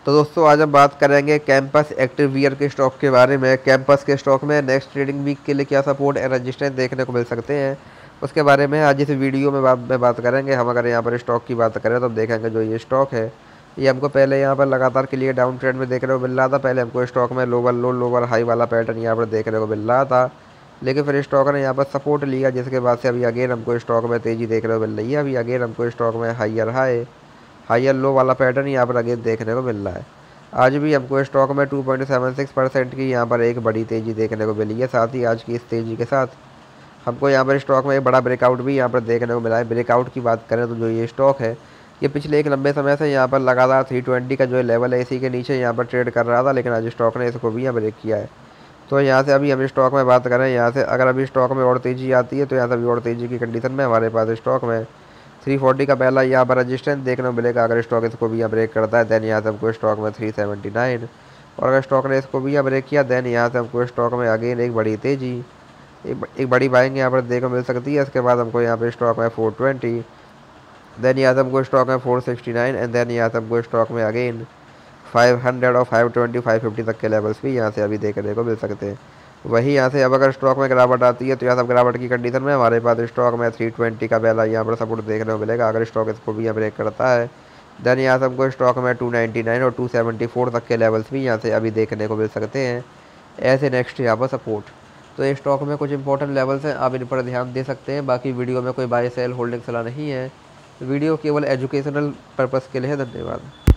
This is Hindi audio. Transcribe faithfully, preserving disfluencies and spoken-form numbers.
तो दोस्तों आज हम बात करेंगे कैंपस एक्टिव वियर के स्टॉक के बारे में। कैंपस के स्टॉक में नेक्स्ट ट्रेडिंग वीक के लिए क्या सपोर्ट एंड रेजिस्टेंस देखने को मिल सकते हैं, उसके बारे में आज इस वीडियो में बात में बात करेंगे। हम अगर यहाँ पर स्टॉक की बात करें तो हम देखेंगे जो ये स्टॉक है ये हमको पहले यहाँ पर लगातार के लिए डाउन ट्रेंड में देखने को मिल रहा था। पहले हमको स्टॉक में लोअर लो लोअर हाई वाला पैटर्न यहाँ पर देखने को मिल रहा था, लेकिन फिर स्टॉक ने यहाँ पर सपोर्ट लिया, जिसके बाद से अभी अगेन हमको स्टॉक में तेज़ी देखने को मिल रही है। अभी अगेन हमको स्टॉक में हाइयर हाई हाइयर लो वाला पैटर्न यहाँ पर अगेन देखने को मिल रहा है। आज भी हमको स्टॉक में two point seven six percent की यहाँ पर एक बड़ी तेज़ी देखने को मिली है। साथ ही आज की इस तेज़ी के साथ हमको यहाँ पर स्टॉक में एक बड़ा ब्रेकआउट भी यहाँ पर देखने को मिला है। ब्रेकआउट की बात करें तो जो ये स्टॉक है ये पिछले एक लंबे समय से यहाँ पर लगातार थ्री ट्वेंटी का जो लेवल है इसी के नीचे यहाँ पर ट्रेड कर रहा था, लेकिन आज स्टॉक ने इसको भी यहाँ ब्रेक किया है। तो यहाँ से अभी हम स्टॉक में बात करें, यहाँ से अगर अभी स्टॉक में और तेज़ी आती है तो यहाँ से अभी और तेज़ी की कंडीशन में हमारे पास स्टॉक में थ्री फोर्टी का पहला यहाँ पर रजिस्टेंस देखने को मिलेगा। अगर स्टॉक इसको भी यहाँ ब्रेक करता है देन यहाँ से हमको स्टॉक में थ्री सेवेंटी नाइन, और अगर स्टॉक ने इसको भी यहाँ ब्रेक किया देन यहाँ से हमको स्टॉक में अगेन एक बड़ी तेज़ी एक, एक बड़ी बाइंग यहाँ पर देखने को मिल सकती है। इसके बाद हमको यहाँ पर स्टॉक में फोर ट्वेंटी, देन यहाँ से हमको स्टॉक में four sixty nine and then यहाँ से हमको स्टॉक में अगेन फाइव हंड्रेड और फाइव ट्वेंटी फाइव फिफ्टी तक के लेवल्स भी यहाँ से अभी देखने को मिल सकते हैं। वही यहाँ से अब अगर स्टॉक में गिरावट आती है तो यहाँ से गिरावट की कंडीशन में हमारे पास स्टॉक में थ्री ट्वेंटी का पहला यहाँ पर सपोर्ट देखने को मिलेगा। अगर स्टॉक इसको भी यहाँ ब्रेक करता है देन यहाँ से हमको स्टॉक में टू नाइन्टी नाइन और टू सेवेंटी फोर तक के लेवल्स भी यहाँ से अभी देखने को मिल सकते हैं ऐसे नेक्स्ट यहाँ पर सपोर्ट। तो ये स्टॉक में कुछ इंपॉर्टेंट लेवल्स हैं, आप इन पर ध्यान दे सकते हैं। बाकी वीडियो में कोई बाय सेल होल्डिंग सलाह नहीं है, वीडियो केवल एजुकेशनल पर्पज़ के लिए है। धन्यवाद।